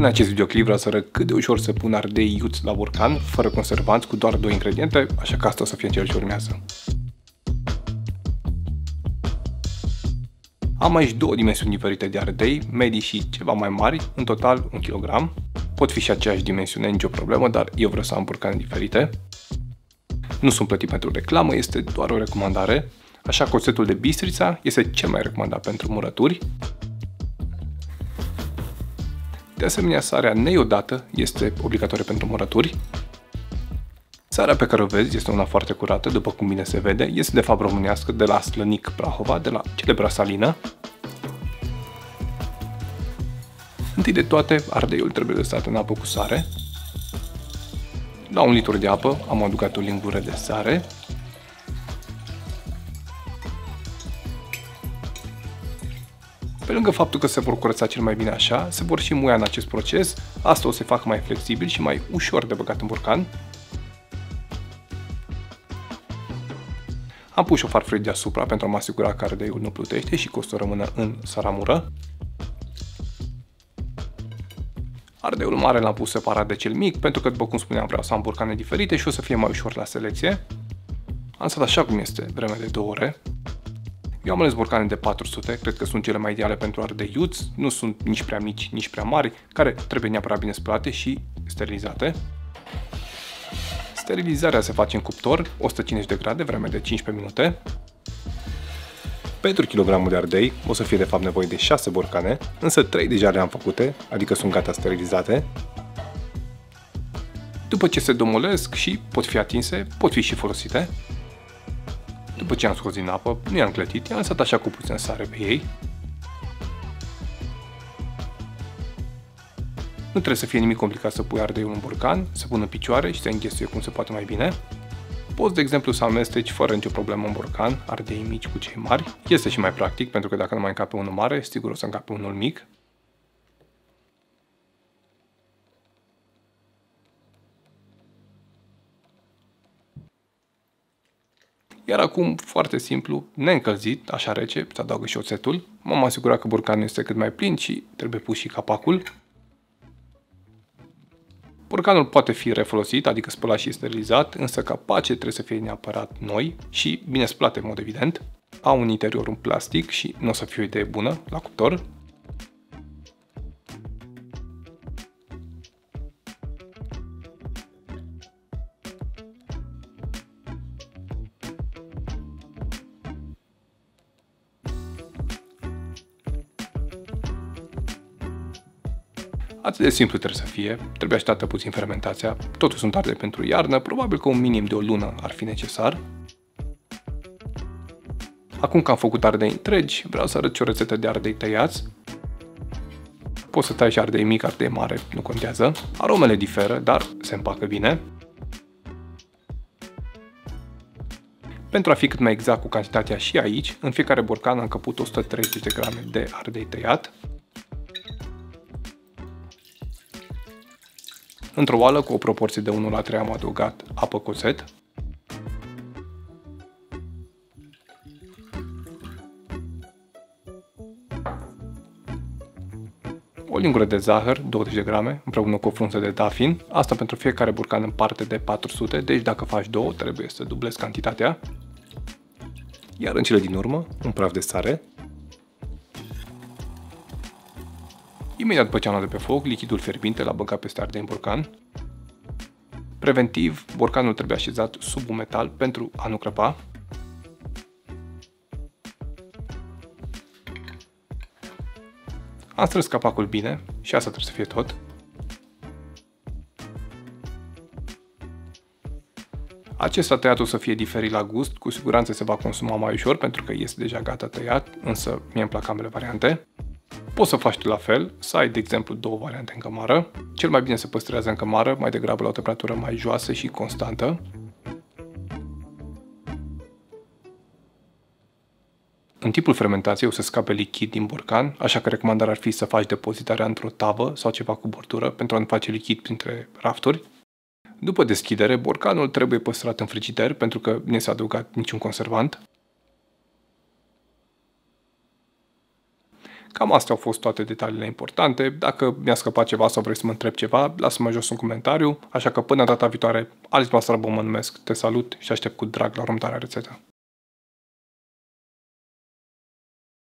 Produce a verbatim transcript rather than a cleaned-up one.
În acest videoclip vreau să arăt cât de ușor să pun ardei iuți la borcan, fără conservanți, cu doar două ingrediente, așa că asta o să fie în cel ce urmează. Am aici două dimensiuni diferite de ardei, medii și ceva mai mari, în total un kilogram. Pot fi și aceeași dimensiune, nicio problemă, dar eu vreau să am borcane diferite. Nu sunt plătit pentru reclamă, este doar o recomandare, așa că setul de bistrița este cel mai recomandat pentru murături. De asemenea, sarea neiodată este obligatorie pentru murături. Sarea pe care o vezi este una foarte curată, după cum bine se vede, este de fapt românească, de la Slănic Prahova, de la celebra salină. Întâi de toate, ardeiul trebuie lăsat în apă cu sare. La un litru de apă am adăugat o lingură de sare. Pe lângă faptul că se vor curăța cel mai bine așa, se vor și muia în acest proces, asta o să facă mai flexibil și mai ușor de băgat în borcan. Am pus o farfurie deasupra pentru a mă asigura că ardeiul nu plutește și că o să rămână în saramură. Ardeiul mare l-am pus separat de cel mic, pentru că, după cum spuneam, vreau să am borcane diferite și o să fie mai ușor la selecție. Am stat așa cum este, vreme de două ore. Eu am ales borcane de patru sute, cred că sunt cele mai ideale pentru ardei iuți, nu sunt nici prea mici, nici prea mari, care trebuie neapărat bine spălate și sterilizate. Sterilizarea se face în cuptor, o sută cincizeci de grade, vreme de cincisprezece minute. Pentru kilogramul de ardei o să fie de fapt nevoie de șase borcane, însă trei deja le-am făcute, adică sunt gata sterilizate. După ce se domolesc și pot fi atinse, pot fi și folosite. După ce am scos din apă, nu i-am clătit, i-am lăsat așa cu puțin sare pe ei. Nu trebuie să fie nimic complicat să pui ardeiul în borcan, se pun în picioare și se înghesuie cum se poate mai bine. Poți, de exemplu, să amesteci fără nicio problemă în borcan ardei mici cu cei mari. Este și mai practic, pentru că dacă nu mai încape unul mare, sigur o să încape unul mic. Iar acum, foarte simplu, neîncălzit, așa rece, se adaugă și oțetul. M-am asigurat că borcanul este cât mai plin și trebuie pus și capacul. Borcanul poate fi refolosit, adică spălat și sterilizat, însă capace trebuie să fie neapărat noi și bine spălate în mod evident. Au un interior un plastic și nu o să fie o idee bună la cuptor. Atât de simplu trebuie să fie, trebuie așteptată puțin fermentația, totul sunt ardei pentru iarnă, probabil că un minim de o lună ar fi necesar. Acum că am făcut ardei întregi, vreau să arăt și o rețetă de ardei tăiați. Poți să tai și ardei mic, ardei mare, nu contează. Aromele diferă, dar se împacă bine. Pentru a fi cât mai exact cu cantitatea și aici, în fiecare borcan am căput o sută treizeci de grame de ardei tăiat. Într-o oală cu o proporție de unu la trei am adăugat apă cu oțet. O lingură de zahăr, douăzeci de grame, împreună cu o frunză de dafin. Asta pentru fiecare borcan în parte de patru sute, deci dacă faci două, trebuie să dublezi cantitatea. Iar în cele din urmă, un praf de sare. Imediat după ce am luat de pe foc, lichidul fierbinte l-a băgat peste ardei în borcan. Preventiv, borcanul trebuie așezat sub un metal pentru a nu crăpa. Am strâns capacul bine și asta trebuie să fie tot. Acesta tăiat o să fie diferit la gust, cu siguranță se va consuma mai ușor pentru că este deja gata tăiat, însă mie îmi plac ambele variante. Poți să faci tu la fel, să ai, de exemplu, două variante în cămară. Cel mai bine se păstrează în cămară, mai degrabă la o temperatură mai joasă și constantă. În timpul fermentației o să scape lichid din borcan, așa că recomandarea ar fi să faci depozitarea într-o tavă sau ceva cu bordură pentru a nu face lichid printre rafturi. După deschidere, borcanul trebuie păstrat în frigider pentru că nu s-a adăugat niciun conservant. Cam astea au fost toate detaliile importante. Dacă mi-a scăpat ceva sau vrei să mă întrebi ceva, lasă-mă jos un comentariu. Așa că până data viitoare, Alex Basarabon mă numesc, te salut și aștept cu drag la următoarea rețetă.